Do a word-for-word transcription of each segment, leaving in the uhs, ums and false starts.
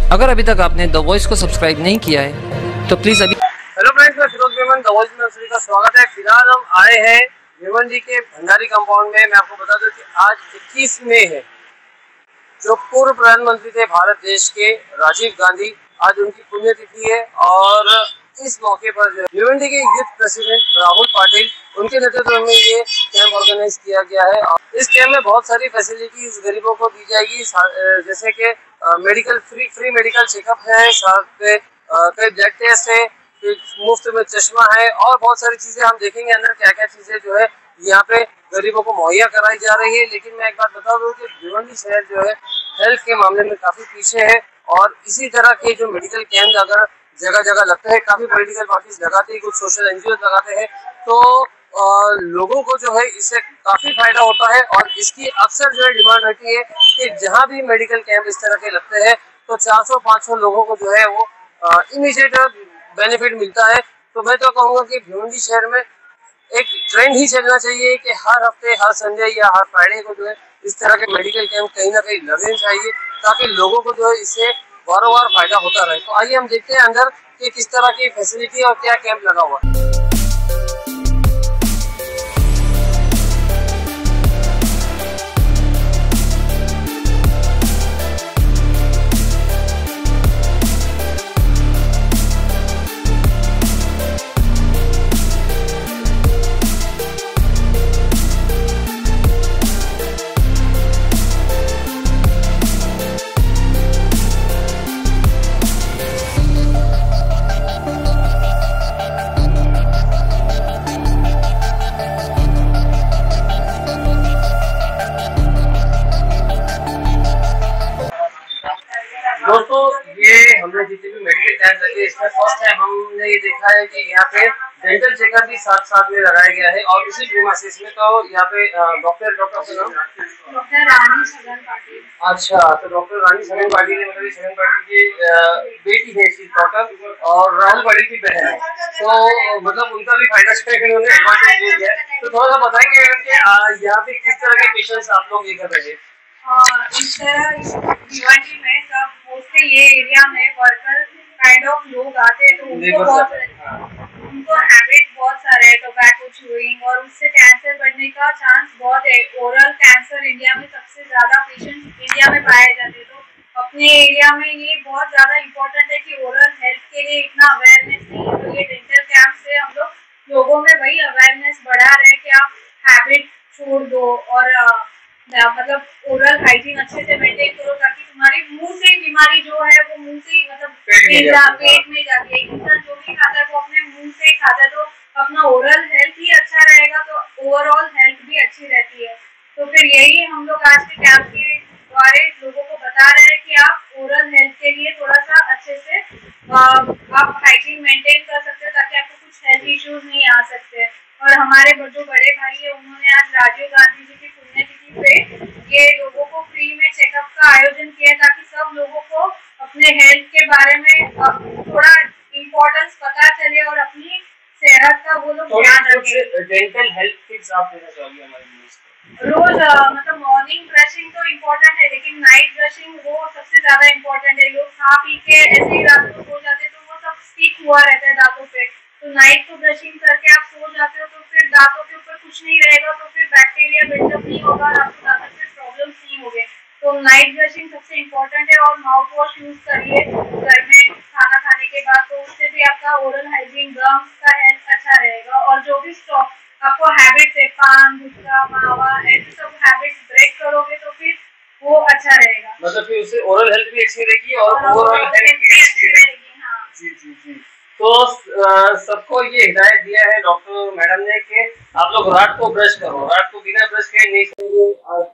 अगर अभी तक आपने द वॉइस को सब्सक्राइब नहीं किया है तो प्लीज अभी। हेलो फ्रेंड्स, मैं फिरोज मेमन, द वॉइस में सभी का स्वागत है। फिलहाल हम आए हैं भिवंडी के भंडारी कंपाउंड में। मैं आपको बता दूं कि आज इक्कीस मई है। जो पूर्व प्रधानमंत्री थे भारत देश के, राजीव गांधी, आज उनकी पुण्यतिथि है और इस मौके पर भिवंडी के यूथ प्रेसिडेंट राहुल पाटिल, उनके नेतृत्व में ये कैंप ऑर्गेनाइज किया गया है। और इस कैंप में बहुत सारी फैसिलिटीज गरीबों को दी जाएगी, जैसे कि medical free free medical checkup है, साथ में कई ब्लड टेस्ट है, मुफ्त में चश्मा है और बहुत सारी चीजें हम देखेंगे अंदर क्या क्या चीजें जो है यहाँ पे गरीबों को मुहैया कराई जा रही है। लेकिन मैं एक बात बता दूं कि भिवंडी शहर जो है हेल्थ के मामले में काफी पीछे है और इसी तरह के जो मेडिकल कैंप अगर जगह जगह लगते हैं, काफी पॉलिटिकल पार्टीज लगाते हैं, कुछ सोशल एनजीओ लगाते हैं, तो आ, लोगों को जो है इससे काफी फायदा होता है। और इसकी अक्सर जो है डिमांड रहती है कि जहाँ भी मेडिकल कैंप इस तरह के लगते हैं तो चार सौ पाँच सौ लोगों को जो है वो इमीडिएट बेनिफिट मिलता है। तो मैं तो कहूँगा कि भिवंडी शहर में एक ट्रेंड ही चलना चाहिए कि हर हफ्ते, हर संडे या हर फ्राइडे को जो है इस तरह के मेडिकल कैंप कहीं ना कहीं लगने चाहिए, ताकि लोगों को जो है इससे बार बार फायदा होता रहे। तो आइए हम देखते हैं अंदर कि किस तरह की फैसिलिटी और क्या कैंप लगा हुआ है। दोस्तों, ये हमने जितने भी मेडिकल कैंप लगे इसमें फर्स्ट टाइम हमने ये देखा है कि यहाँ पे डेंटल चेकअप भी साथ साथ में लगाया गया है। और इसी प्रीमाइसिस में तो यहाँ पे डॉक्टर डॉक्टर का नाम डॉक्टर रानी सगन पाटिल। अच्छा, तो डॉक्टर रानी सगन पाटिल ने, मतलब सगन पाटिल की बेटी है इसी डॉक्टर, और राहुल पाटिल की बहन है, तो मतलब उनका भी फायदा उन्होंने एडवांटेज ले लिया है। तो थोड़ा सा बताएंगे कि यहाँ पे किस तरह के पेशेंट्स आप लोग ये कर रहे हैं? इस तरह इस भिवंडी में सब मोस्टली ये एरिया में वर्कर काइंड ऑफ लोग आते हैं, तो उनको बहुत उनको हैबिट बहुत सारे है टोबैको च्यूइंग, और उससे कैंसर बढ़ने का चांस बहुत है। ओरल कैंसर इंडिया में सबसे ज्यादा पेशेंट इंडिया में पाए जाते हैं, तो अपने एरिया में ये बहुत ज्यादा इम्पोर्टेंट है कि ओरल हेल्थ के लिए इतना अवेयरनेस नहीं है। तो ये डेंटल कैंप से हम लोग लोगों में वही अवेयरनेस बढ़ा रहे हैं कि आप हैबिट छोड़ दो और मतलब ओरल हाइजीन अच्छे से मेंटेन करो, ताकि तुम्हारी मुंह से बीमारी जो है वो मुंह से मतलब पेट में जाती है। इंसान जो भी खाता है वो अपने मुंह से ही खाता है, तो अपना ओरल हेल्थ ही अच्छा रहेगा तो ओवरऑल हेल्थ भी अच्छी रहती है। तो फिर यही हम लोग आज के कैंप के द्वारा लोगों को बता रहे हैं कि आप ओरल हेल्थ के लिए थोड़ा सा अच्छे से आप हाइजीन मेंटेन कर सकते हो, ताकि आपको कुछ हेल्थ इश्यूज नहीं आ सकते। और हमारे जो बड़े भाई है उन्होंने आज राजीव गांधी जी की पुण्यतिथि पे ये लोगों को फ्री में चेकअप का आयोजन किया, ताकि सब लोगों को अपने हेल्थ के बारे में थोड़ा इम्पोर्टेंस पता चले और अपनी सेहत का वो लोग ध्यान रखें। डेंटल हेल्थ टिप्स आप देना चाहिए हमारे रोज मतलब मॉर्निंग ब्रशिंग तो इम्पोर्टेंट है, लेकिन नाइट ब्रशिंग वो सबसे ज्यादा इम्पोर्टेंट है। लोग खा पी के ऐसे ही रात को सो जाते तो वो सब स्टिक हुआ रहता है दांतों पे, तो नाइट को ब्रशिंग करके आप सो जाते हो तो फिर दांतों के ऊपर कुछ नहीं रहेगा, तो फिर बैक्टीरिया बिल्डअप नहीं होगा और आपको दांतों से प्रॉब्लम्स नहीं होंगे। तो नाइट ब्रशिंग सबसे इम्पोर्टेंट है। और माउथ वॉश यूज करिए घर में खाना खाने के बाद, तो उससे भी आपका ओरल हाइजीन, गम्स का हेल्थ अच्छा रहेगा। और जो भी स्टॉक आपको हैबिट्स है, पान, गुटखा, मावा, ऐसे सब हैबिट्स ब्रेक करोगे तो फिर वो अच्छा रहेगा। मतलब फिर उससे ओरल हेल्थ भी अच्छी रहेगी और ओवरऑल हेल्थ भी अच्छी रहेगी। हाँ जी जी जी। तो सबको ये हिदायत दिया है डॉक्टर मैडम ने कि आप लोग रात को ब्रश करो, रात को बिना ब्रश के नहीं सोइए। आज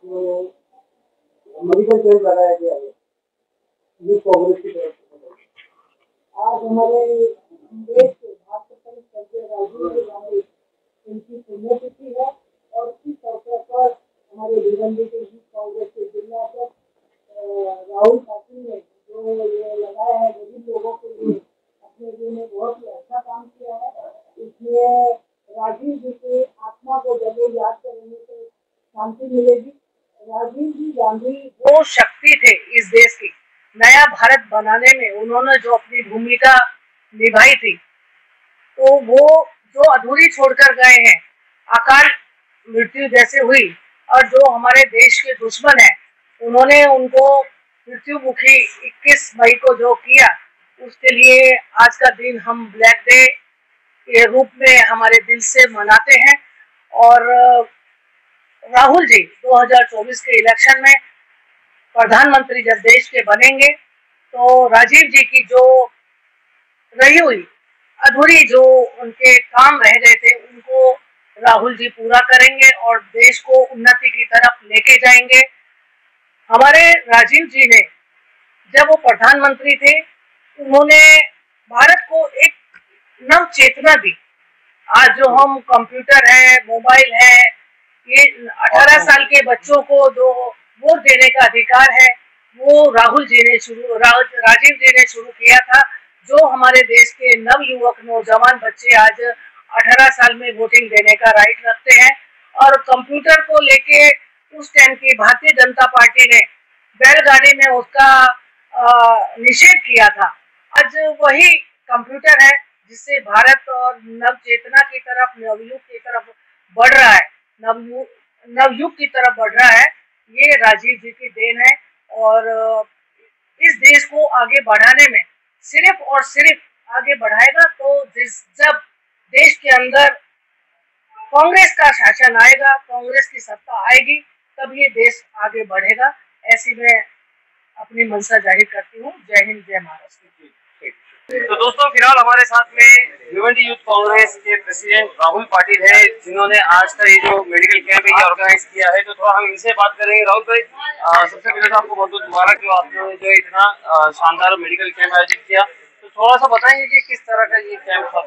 मेडिकल कैंप लगाया गया है यूथ कांग्रेस की तरफ से। आज हमारे देश के भारत राजीव उनकी पुण्यतिथि है और इस अवसर पर हमारे भिवंडी के यूथ कांग्रेस के जिला अध्यक्ष राहुल पाटिल ने जो ये लगाया है गरीब लोगों के लिए, अपने लिए ने बहुत ही अच्छा काम किया है। इसलिए राजीव जी की आत्मा को जब याद करेंगे तो शांति मिलेगी। राजीव जी गांधी वो शक्ति थे इस देश की नया भारत बनाने में उन्होंने जो अपनी भूमिका निभाई थी, तो वो जो अधूरी छोड़कर गए हैं, अकाल मृत्यु जैसे हुई, और जो हमारे देश के दुश्मन हैं उन्होंने उनको मृत्यु मुखी इक्कीस मई को जो किया, उसके लिए आज का दिन हम ब्लैक डे के रूप में हमारे दिल से मनाते हैं। और राहुल जी दो हज़ार चौबीस के इलेक्शन में प्रधानमंत्री जब देश के बनेंगे, तो राजीव जी की जो रही हुई अधूरी जो उनके काम रह गए थे, उनको राहुल जी पूरा करेंगे और देश को उन्नति की तरफ लेके जाएंगे। हमारे राजीव जी ने जब वो प्रधानमंत्री थे, उन्होंने भारत को एक नव चेतना दी। आज जो हम कंप्यूटर है, मोबाइल है, ये अठारह साल के बच्चों को जो वोट देने का अधिकार है, वो राहुल जी ने शुरू राजीव जी ने शुरू किया था। जो हमारे देश के नव युवक नौजवान बच्चे आज अठारह साल में वोटिंग देने का राइट रखते हैं। और कंप्यूटर को लेके उस टाइम की भारतीय जनता पार्टी ने बैलगाड़ी में उसका निषेध किया था। आज वही कंप्यूटर है जिससे भारत और नव चेतना की तरफ, नवयुग की तरफ बढ़ रहा है, नवयुग नवयुग की तरफ बढ़ रहा है। ये राजीव जी की देन है और इस देश को आगे बढ़ाने में सिर्फ और सिर्फ आगे बढ़ाएगा तो जिस जब देश के अंदर कांग्रेस का शासन आएगा, कांग्रेस की सत्ता आएगी, तब ये देश आगे बढ़ेगा। ऐसी मैं अपनी मंशा जाहिर करती हूँ। जय हिंद, जय महाराष्ट्र। तो दोस्तों, फिलहाल हमारे साथ में भिवंडी यूथ कांग्रेस के प्रेसिडेंट राहुल पाटिल है, जिन्होंने आज का ये जो मेडिकल कैंप है ये ऑर्गेनाइज किया है। तो थोड़ा हम इनसे बात करेंगे। राहुल भाई, सबसे पहले तो आपको बहुत बहुत मुबारक जो आपने जो इतना शानदार मेडिकल कैंप आयोजित किया। तो थोड़ा सा बताएंगे कि किस तरह का ये कैंप था।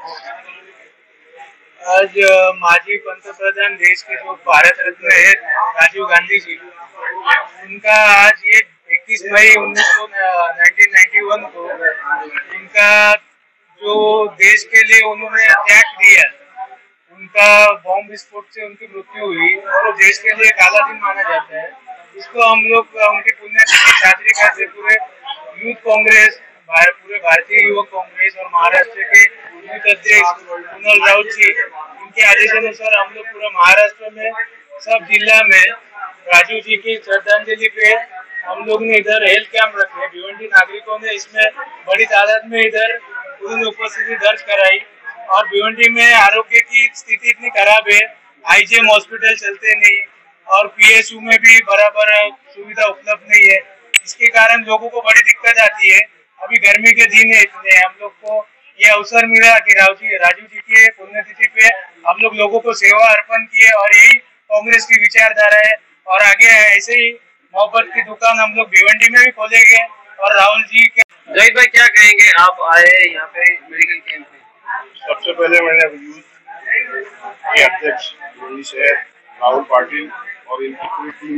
आज माजी पंतप्रधान देश के जो भारत रत्न है राजीव गांधी जी, उनका आज ये इक्कीस मई उन्नीस सौ इक्यानवे को उनका जो देश के लिए उन्होंने त्याग दिया, उनका बॉम्ब विस्फोट से उनकी मृत्यु हुई और देश के लिए काला दिन माना जाता है। इसको हम लोग उनकी पुण्यतिथि छात्री का से पूरे यूथ कांग्रेस, पूरे भारतीय युवक कांग्रेस और महाराष्ट्र के यूथ अध्यक्ष कुणाल राउत जी, इनके आदेशानुसार हम लोग पूरा महाराष्ट्र में सब जिला में राजीव जी की श्रद्धांजलि पे हम लोग ने इधर हेल्थ कैंप रखे। भिवंडी नागरिकों ने इसमें बड़ी तादाद में इधर उन्होंने उपस्थिति दर्ज कराई। और भिवंडी में आरोग्य की स्थिति इतनी खराब है, आईजीएम हॉस्पिटल चलते नहीं और पीएसयू में भी बराबर सुविधा उपलब्ध नहीं है। इसके कारण लोगों को बड़ी दिक्कत आती है। अभी गर्मी के दिन है, इतने हम लोग को ये अवसर मिला कि राव जी राजीव जी की पुण्यतिथि पे हम लोग लोगों को सेवा अर्पण किए और यही कांग्रेस की विचारधारा है। और आगे ऐसे ही मोहब्बत की दुकान हम लोग भिवंडी में भी खोलेंगे। और राहुल जी के जहीद भाई, क्या कहेंगे, आप आए यहाँ पे मेडिकल कैंप में? सबसे पहले मैंने यूथ के अध्यक्ष भिवंडी शहर राहुल पाटिल और इनकी पूरी टीम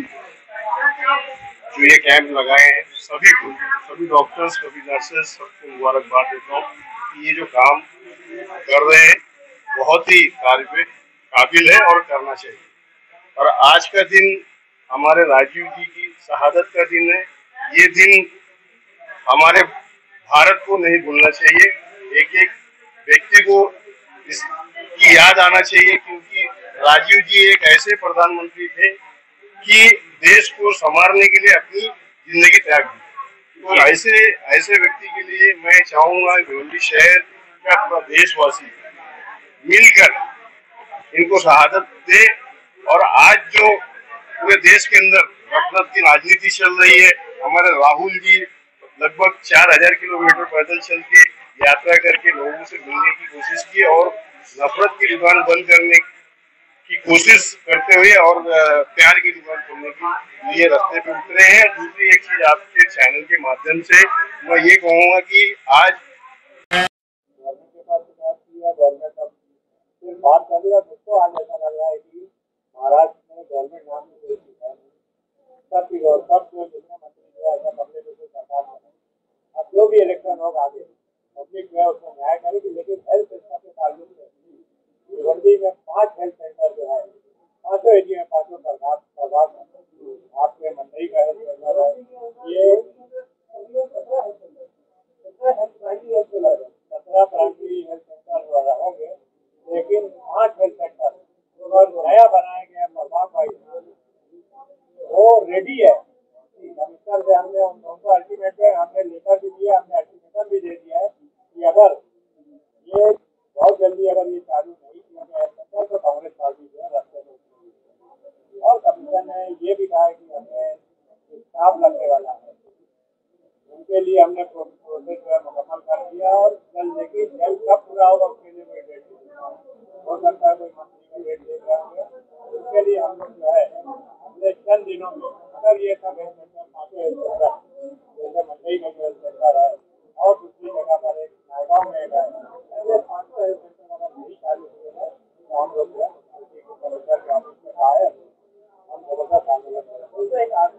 जो ये कैंप लगाए हैं, सभी को, सभी डॉक्टर्स, सभी नर्सेस, सबको मुबारकबाद देता हूँ कि ये जो काम कर रहे हैं बहुत ही कार्य काबिल है और करना चाहिए। और आज का दिन हमारे राजीव जी की शहादत का दिन है। ये दिन हमारे भारत को नहीं भूलना चाहिए, एक एक व्यक्ति को इसकी याद आना चाहिए, क्योंकि राजीव जी एक ऐसे प्रधानमंत्री थे कि देश को संवारने के लिए अपनी जिंदगी त्याग दी। तो ऐसे ऐसे व्यक्ति के लिए मैं चाहूंगा भिवंडी शहर का पूरा देशवासी मिलकर इनको शहादत दे। और आज जो पूरे देश के अंदर नफरत की राजनीति चल रही है, हमारे राहुल जी लगभग चार हजार किलोमीटर पैदल चल के यात्रा करके लोगों से मिलने की कोशिश की और नफरत की दुकान बंद करने की कोशिश करते हुए और प्यार की दुकान खोलने के लिए रास्ते पे उतरे हैं। दूसरी एक चीज आपके चैनल के माध्यम से मैं ये कहूँगा कि आज बात कर रहा मुझको आज ऐसा लग रहा है कि महाराष्ट्र में गवर्नमेंट नाम की कोई चीज है, सब की सब जो जितने मंत्री जो है ऐसा पब्लिक को सरकार करें। अब जो भी इलेक्शन होगा आगे पब्लिक जो है उसमें न्याय करेगी। लेकिन हेल्थ सेक्टर के ताल्लुक से भिवंडी में पांच हेल्थ सेंटर जो है, पांचों एरिया में पांचों प्रभाव प्रभाव आपके मंडई का हेल्थ सेंटर है। ये पांच हेल्थ सेंटर जो नया बनाया गया प्रभाव भाई वो रेडी है। कमिश्नर से हमने उनको अल्टीमेट हमने लेटर भी दिया, हमने अल्टीमेटम भी दे दिया है कि अगर ये बहुत जल्दी अगर ये चालू नहीं किया गया तो कांग्रेस पार्टी जो है रास्ते में। और कमिश्नर ने ये भी कहा कि हमें स्टाफ लगने वाला है, उनके लिए हमने प्रोसेस जो है मुकम्मल कर दिया और जल्द देखिए जल्द कब पूरा होगा उसके लिए कोई डेट हो सकता है, कोई मंथली की डेट देख रहे होंगे। उसके लिए हम लोग जो है अगले चंद दिनों में अगर ये सब हेल्थ सेंटर पाँचों हेल्थ सेंटर जैसे मंडई में जो हेल्थ सेंटर है और दूसरी जगह पर एक नायगांव में है, ऐसे पाँच सौ हेल्थ सेंटर अगर नहीं चालू हुए हैं तो हम लोग जो है कलेक्टर के ऑफिस में आए हम जबरदस्त आंदोलन करें। एक आदमी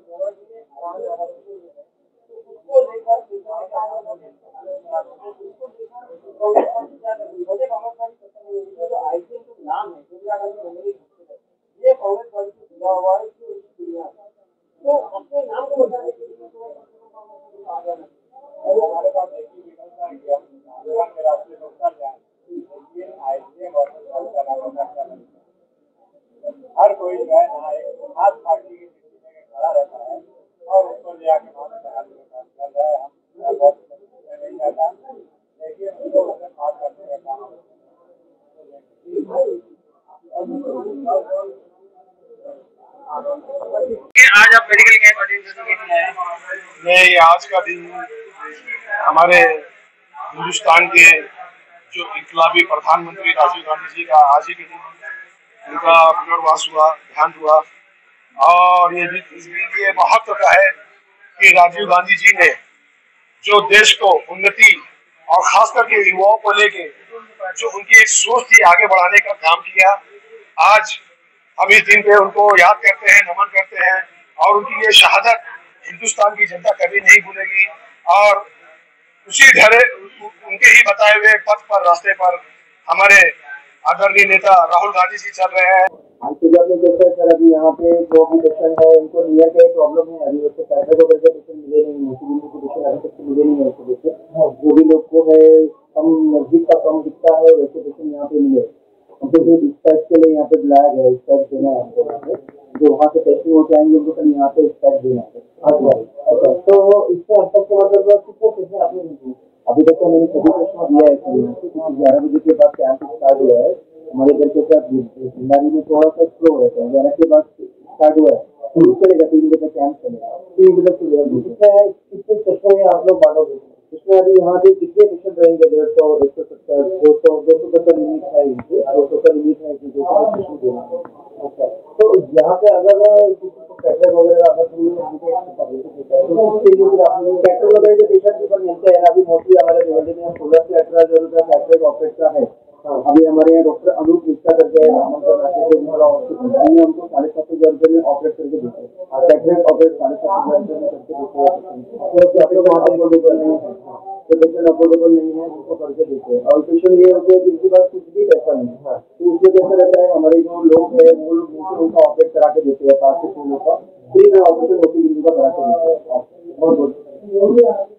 नाम है ये कांग्रेस पार्टी से जुड़ा हुआ है तो अपने नाम को बताने के लिए हमारे पास एक ही विकल्प है कि हम आंदोलन के रास्ते में उतर जाए, लेकिन आईसीएम और हर कोई जो है ना एक खास पार्टी की स्थिति में खड़ा रहता है और उसको ले आके वहां से काम कर रहा है। हम बहुत नहीं जाता लेकिन उसको उसे बात करने का काम आज आप मेडिकल कैंप अटेंड करने के लिए आए। नहीं, आज का दिन हमारे हिंदुस्तान के जो इनकलाबी प्रधानमंत्री राजीव गांधी जी का आज ही के दिन उनका पुनर्वास हुआ, ध्यान हुआ और ये भी ये महत्व का है कि राजीव गांधी जी ने जो देश को उन्नति और खास करके युवाओं को लेके जो उनकी एक सोच थी आगे बढ़ाने का काम किया। आज हम इस दिन पे उनको याद करते हैं, नमन करते हैं और उनकी ये शहादत हिंदुस्तान की जनता कभी नहीं भूलेगी और उसी धरे उनके ही बताए हुए पथ पर रास्ते पर हमारे आदरणीय नेता राहुल गांधी जी चल रहे हैं। सर अभी यहाँ पे जो भी पेशेंट है उनको नियर पे प्रॉब्लम है, अभी उससे पैसे को करके पेशेंट मिले नहीं है, पेशेंट अभी तक मिले नहीं है उसको देखे जो भी लोग को है कम नजदीक का कम दिखता है वैसे पेशेंट यहाँ पे मिले हमको फिर स्पैच के लिए यहाँ पे बुलाया गया, स्पैच देना है हमको यहाँ पे जो वहाँ से टेस्टिंग हो जाएंगे उनको कल यहाँ पे स्पैच देना है। अच्छा तो इससे अब तक के मतलब कितने पेशेंट आपने दी अभी तक तो मैंने सभी पेशेंट दिया है क्योंकि ग्यारह बजे के बाद कैंप स्टार्ट हुआ है हमारे घर के साथ बीमारी में थोड़ा सा स्लो रहता है, ग्यारह के बाद स्टार्ट हुआ है तो चलेगा तीन बजे तक कैंप चलेगा, तीन बजे तक चलेगा। कितने कितने सेक्शन में आप लोग बांटोगे इसमें अभी यहाँ पे कितने पेशेंट रहेंगे? डेढ़ सौ एक सौ सत्तर दो सौ दो सौ तक का लिमिट है, इनसे दो सौ का लिमिट है कि दो सौ पेशेंट देना है। अच्छा तो यहाँ पे अगर किसी को कैटरेक्ट वगैरह अगर कैटरेक्ट वगैरह के पेशेंट ऊपर मिलते हैं अभी मोस्टली हमारे दिल्ली में सोलह से अठारह हजार रुपया कैटरेक्ट ऑपरेट का है। अभी हमारे यहाँ डॉक्टर अनूप मिश्रा करके हमको साढ़े सात हजार रुपये में ऑपरेट करके देते हैं, कैटरेक्ट ऑपरेट साढ़े सात हजार रुपये में करके देते हैं। वहाँ पर अफोर्डेबल नहीं है तो पेशेंट अफोर्डेबल नहीं है उनको करके देते हैं और पेशेंट ये होते हैं कि इनके पास कुछ भी पैसा नहीं है तो उसमें कैसा रहता है हमारे जो लोग है वो लोग उनका ऑपरेट करा के देते हैं, पाँच से छह लोग का फ्री में ऑपरेशन होती है उनका करा के देते हैं। बहुत बहुत